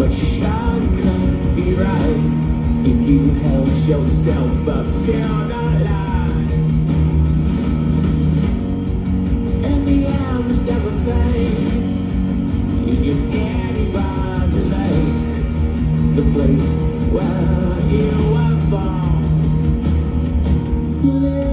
but you surely can't be right if you held yourself up till the light. And the arms never fades. You're standing by the lake, the place where you were born.